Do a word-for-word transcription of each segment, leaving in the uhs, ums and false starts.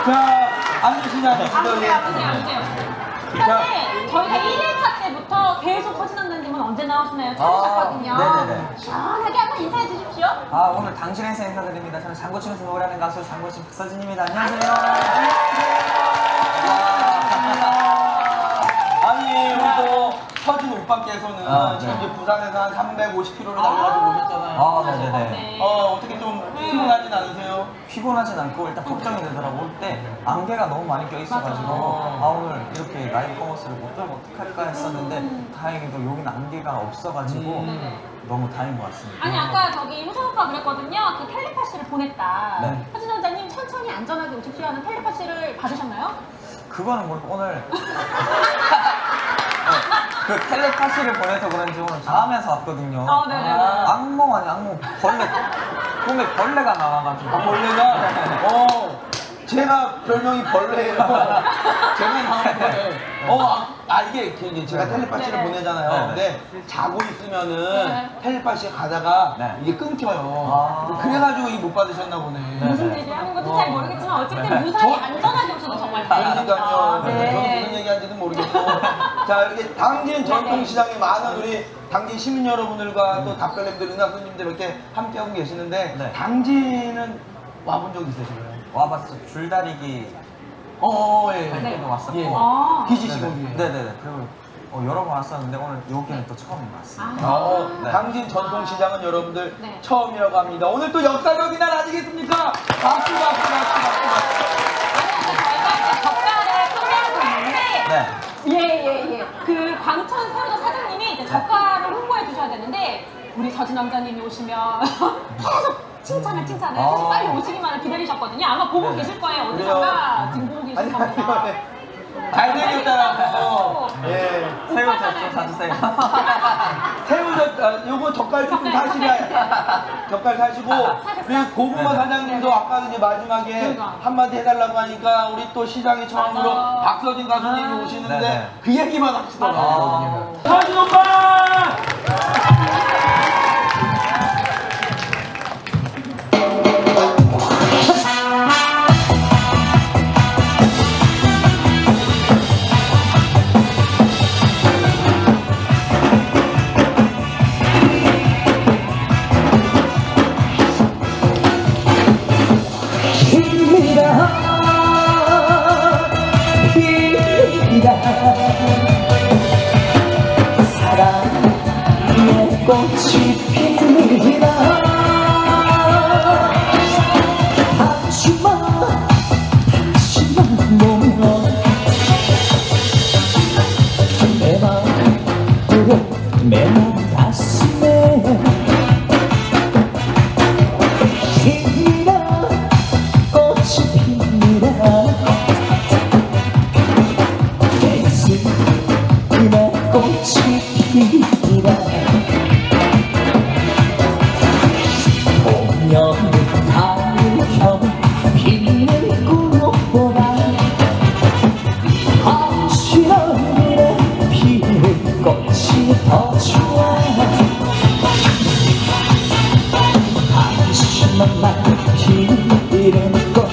자, 앉으시냐, 앉으시죠. 앉으세요, 앉으세요, 앉으세요. 근데 저희가 일 일차 때부터 계속 서진원장님은 언제 나오시나요? 찾으셨거든요. 아, 네네네. 시원하게 한번 인사해 주십시오. 아, 오늘 당신에서 인사드립니다. 저는 장고치면서 노래하는 가수 장고치 박서진입니다. 안녕하세요. 아니, 우리 또 서진 오빠께서는 아, 지금 네. 이제 부산에서 한 삼백오십 킬로미터를 달려가지고 오셨잖아요. 아, 네네네. 어, 어떻게 좀 피곤하진 않으세요? 피곤하진 않고 일단 걱정이 되더라고. 올 때 안개가 너무 많이 껴있어가지고 맞아. 아, 오늘 이렇게 라이브 커머스를 못 들고 어떡할까 했었는데 음. 다행히도 여기는 안개가 없어가지고 음. 너무 다행인 것 같습니다. 아니 아까 저기 효성 오빠 그랬거든요. 그 텔레파시를 보냈다. 네. 서진 원장님 천천히 안전하게 오십시오 하는 텔레파시를 받으셨나요? 그거는 뭐 오늘 그 텔레파시를 보내서 그런지 오늘 잠에서 왔거든요. 어, 네네네. 아, 악몽 아니 악몽 벌레 꿈에 벌레가 나와가지고. 아, 벌레가? 어, 제가 별명이 벌레예요. 제가 나온 거예요. 어, 아, 아, 이게 이제 제가 텔레파시를 네네. 보내잖아요. 네네. 근데 자고 있으면은 네. 텔레파시 가다가 네. 이게 끊겨요. 아. 그래가지고 이게 못 받으셨나 보네. 무슨 얘기 하는 건지 잘 모르겠지만 어쨌든 네. 무사히 저- 안전하게 오셔서 정말 다행입니다. 그러니까요. 아, 저도 네. 무슨 얘기하는지는 모르겠고. 자, 이렇게 당진 전통시장에 많은 우리 당진 시민 여러분들과 또 답변님들, 은하수님들 이렇게 함께하고 계시는데 네. 당진은 와본 적 있으신가요? 와봤어. 줄다리기 어, 예. 할 때도 왔었고. 예. 아. 비지시거기에. 네네네. 그리고 어, 여러 번 왔었는데 오늘 여기는 또 처음인 것 같습니다. 아. 어, 네. 당진 전통시장은 여러분들 네. 처음이라고 합니다. 오늘 또 역사적인 날 아니겠습니까? 박수, 박수, 박수, 박수, 박수. 저희가 젓갈을 판매하고 있는데 네. 예예예. 그 광천 새우젓 사장님이 이제 젓갈을 홍보해 주셔야 되는데 우리 서진 왕자님이 오시면 계속 칭찬을 칭찬을 아. 계속 빨리 오시기만을 기다리셨거든요. 아마 보고 네네. 계실 거예요. 어디선가 지금 보고 계실 아니, 아니, 겁니다. 아니. 잘생겼다라고. 네. 예. 새우젓 좀 사주세요. 새우젓, 아, 요거 젓갈 조금 사시라. 젓갈 사시고, 우리 고구마 네네. 사장님도 아까 이제 마지막에 그러니까. 한마디 해달라고 하니까 우리 또 시장에 처음으로 맞아. 박서진 가수님이 아. 오시는데 네네. 그 얘기만 하시더라고요. 맞아요. 서진 오빠! 사랑의 꽃이 핍니다. 하지마 하지마 몸으로 내 마음으로 내 마음 가슴에 핍니다. 꽃이 핍니다. 내 가슴에 꽃이 핍니다. 봄여름 가을 겨울 피는 꽃보다 당신 얼굴에 피는 꽃이 더 좋아. 당신만만 피는 꽃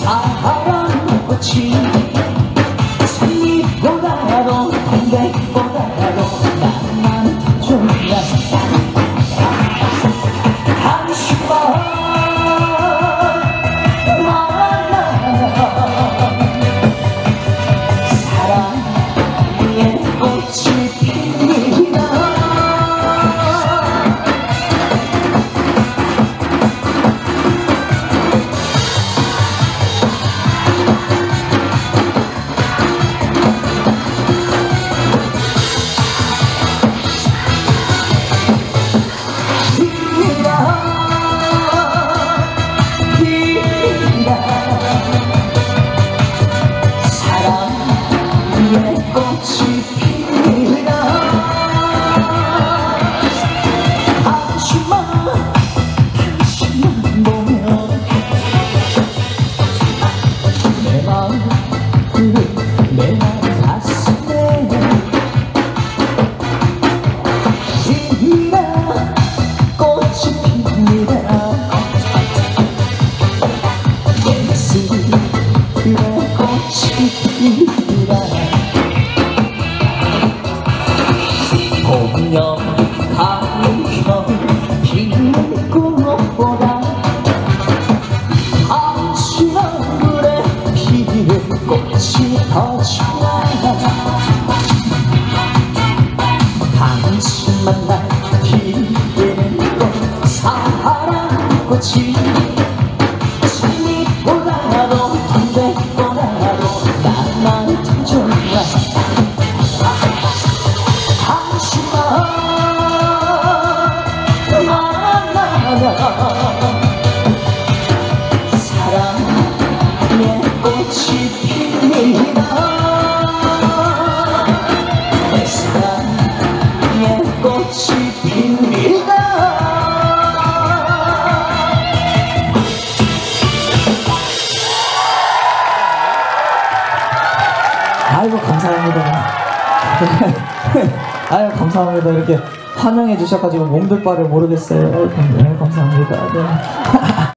사랑꽃이 산잎보다도 동백보다도 나만 더 좋아. 당신만 사랑의 꽃이 핍니다. 꽃이 피라 봄여 가을여 피는 꽃보다 당신 얼굴에 피는 꽃이 더 좋아 당신 만나 피는 꽃 사랑꽃이 진미보다도 담배보다도 나만 더 좋아 당신만 만나면 사랑의 꽃이 핍니다 내 사랑의 꽃이 핍니다 아이고 감사합니다. 아유 감사합니다. 이렇게 환영해 주셔가지고 몸둘 바를 모르겠어요. 네, 감사합니다. 네.